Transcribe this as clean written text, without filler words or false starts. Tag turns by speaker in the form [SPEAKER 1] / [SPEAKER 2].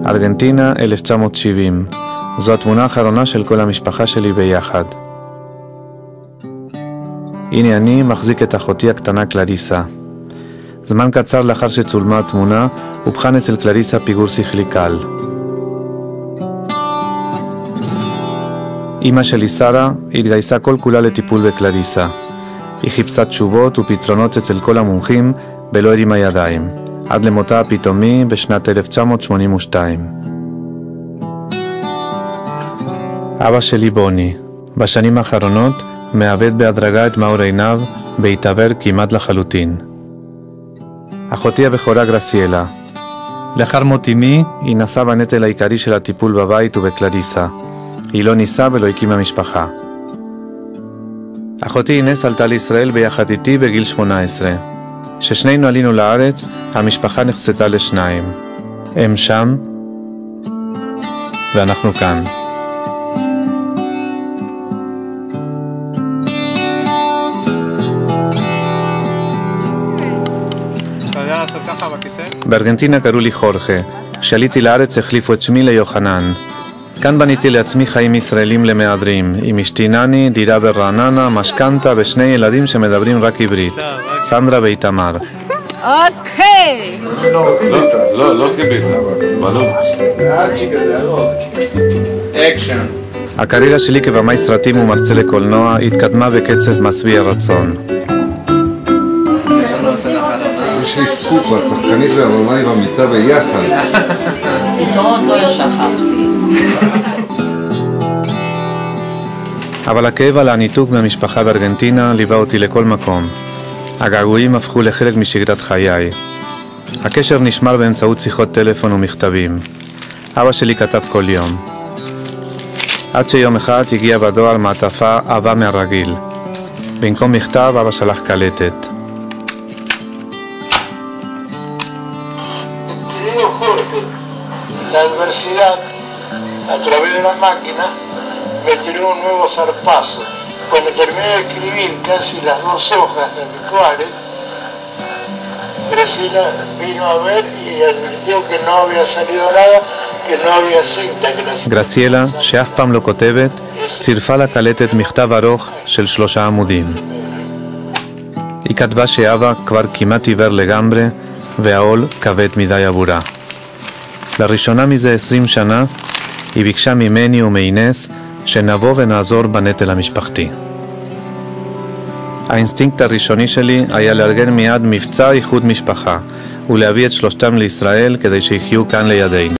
[SPEAKER 1] ארגנטינה, 1970. זו התמונה האחרונה של כל המשפחה שלי ביחד. הנה אני מחזיק את אחותי הקטנה קלריסה. זמן קצר לאחר שצולמה התמונה, הובחן אצל קלריסה פיגור שכלי קל. אמא שלי שרה התגייסה כל כולה לטיפול בקלריסה. היא חיפשה תשובות ופתרונות אצל כל המומחים בלא הרימה ידיים, עד למותה הפתאומי בשנת 1982. אבא שלי בוני, בשנים האחרונות מאבד בהדרגה את מאור עיניו, בהתעוור כמעט לחלוטין. אחותי הבכורה גרסיאלה. לאחר מות אמי, היא נשאה בנטל העיקרי של הטיפול בבית ובקלריסה. היא לא ניסה ולא הקימה משפחה. אחותי אינס עלתה לישראל ביחד איתי בגיל 18. כששנינו עלינו לארץ, המשפחה נחצתה לשניים. הם שם, ואנחנו כאן. בארגנטינה קראו לי חורכה. כשעליתי לארץ החליפו את שמי ליוחנן. כאן בניתי לעצמי חיים ישראלים למהדרים, עם אשתי נני, דירה ברעננה, משכנתה ושני ילדים שמדברים רק עברית, סנדרה ואיתמר.
[SPEAKER 2] אוקיי!
[SPEAKER 3] לא חיביתה, בלו. אקשן.
[SPEAKER 1] הקריירה שלי כבמאי סרטים ומרצה לקולנוע התקדמה בקצב משביע רצון.
[SPEAKER 4] יש לי זכות והשחקנית והבמאי במיטה ביחד.
[SPEAKER 2] איתו עוד לא שכבתי.
[SPEAKER 1] אבל הכאב על הניתוק מהמשפחה בארגנטינה ליווה אותי לכל מקום. הגעגועים הפכו לחלק משגרת חיי. הקשר נשמר באמצעות שיחות טלפון ומכתבים. אבא שלי כתב כל יום. עד שיום אחד הגיע בדואר מעטפה אהבה מהרגיל. במקום מכתב אבא שלח קלטת.
[SPEAKER 5] La adversidad, a través de la máquina, me tiró un nuevo zarpazo. Cuando terminé de escribir casi las 2 hojas de mis cuares, Graciela vino a ver y advirtió que no había salido nada, que no había cinta.
[SPEAKER 1] גרסיאלה, שאף פעם לא כותבת, צירפה לקלטת מכתב ארוך של 3 עמודים. היא כתבה שאבא כבר כמעט עיוור לגמרי, והעול כבד מדי עבורה. לראשונה מזה 20 שנה, היא ביקשה ממני ומאינס שנבוא ונעזור בנטל המשפחתי. האינסטינקט הראשוני שלי היה לארגן מיד מבצע איחוד משפחה, ולהביא את 3 לישראל כדי שיחיו כאן לידינו.